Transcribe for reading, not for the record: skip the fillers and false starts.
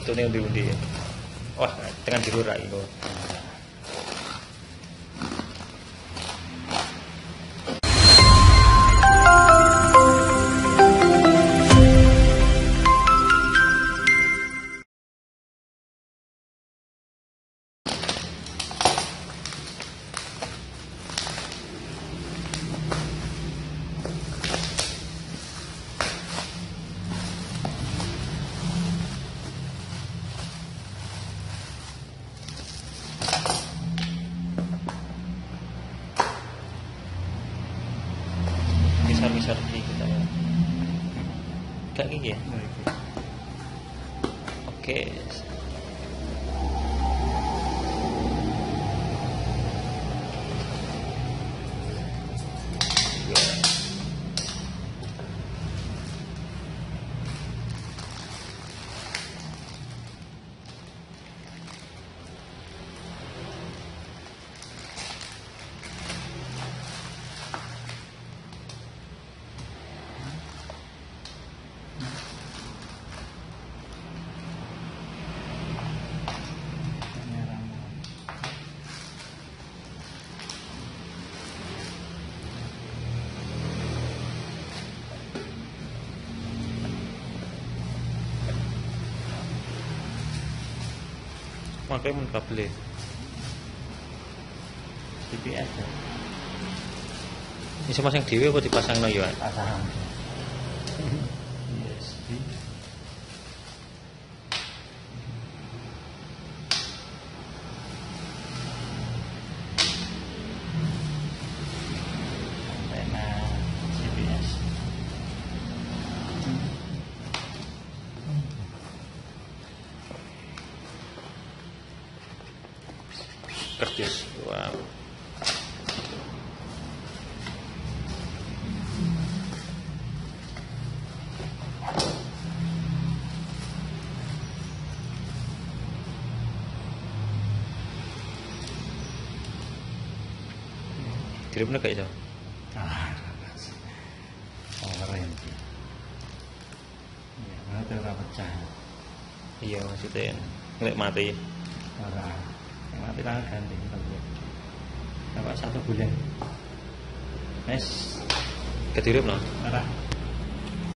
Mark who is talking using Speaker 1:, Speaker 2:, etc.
Speaker 1: Metune undi-undi. Wah, tekan biru ra iku. Misar kita gak gini ya. Oke. Makanya mun kabel
Speaker 2: GPS ya.
Speaker 1: Bisa masang dhewe apa dipasangno ya?
Speaker 2: Pasang. USB. Antena GPS.
Speaker 1: Kerdus. Wow. Kirimnya kayak itu.
Speaker 2: Keren sih. Ya, mana tuh pecah.
Speaker 1: Iya maksudnya ngelek mati.
Speaker 2: Ora. Yang mati kan ganti kalau dapat 1 bulan. Mes
Speaker 1: Kedirip no.
Speaker 2: ora